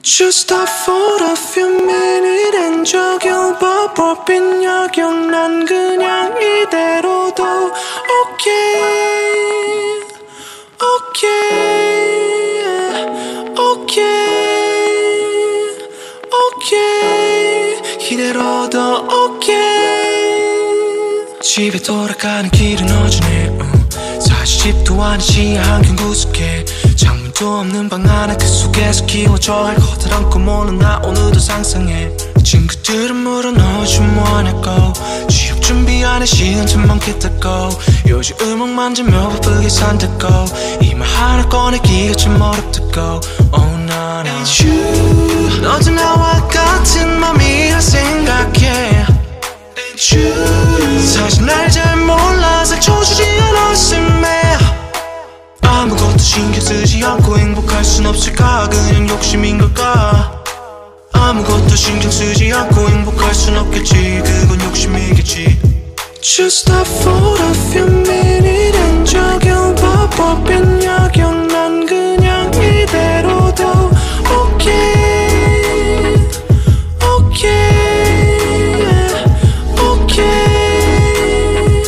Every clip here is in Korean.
Just stop for a few minutes and 저겨 법인 여경 난 그냥 이대로도 okay okay okay okay 이대로도 okay 집에 돌아가는 길은 어지네 사실 집도 아닌 시야 한켠 구석에 창문도 없는 방 안에 그 속에서 키워져 할 것들 안고 모는 나 오늘도 상상해 친구들은 물어 너 요즘 뭐하냐고 취업 준비 안에 시간 좀 많겠다고 요즘 음악만 들며 바쁘게 산다고 이 말 하나 꺼내기가 좀 어렵다고 Oh no no And you 너도 나와 같은 맘이라 생각해 And you 사실 날 잘 몰라서 초주지 않았음에 아무것도 신경 쓰지 않고 행복할 순 없을까 그냥 욕심인 걸까 아무것도 신경 쓰지 않고 행복할 순 없겠지 그건 욕심이겠지 Just stop for a few minutes and 저겨봐 법인 여경 난 그냥 이대로도 okay okay okay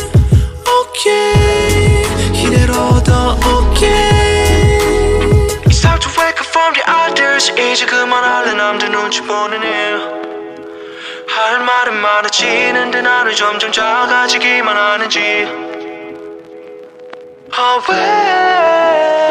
okay 이대로도 It's time to wake up from the others 이제 그만할래 남들 눈치 보는 일 할 말은 많아지는데 나는 점점 작아지기만 하는지 왜